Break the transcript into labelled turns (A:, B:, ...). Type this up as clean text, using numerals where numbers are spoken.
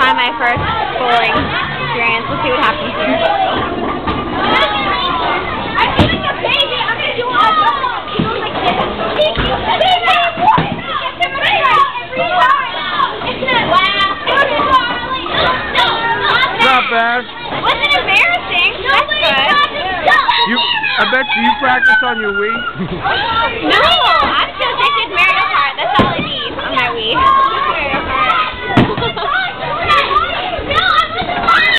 A: try my first bowling experience. We'll see what happens here.
B: I feel like a baby. I'm going to do all like this.
C: Not bad.
A: Wasn't embarrassing. That's good.
C: I bet you practice on your Wii.
A: No, I'm so addicted to Mario Kart. That's all I need on my Wii.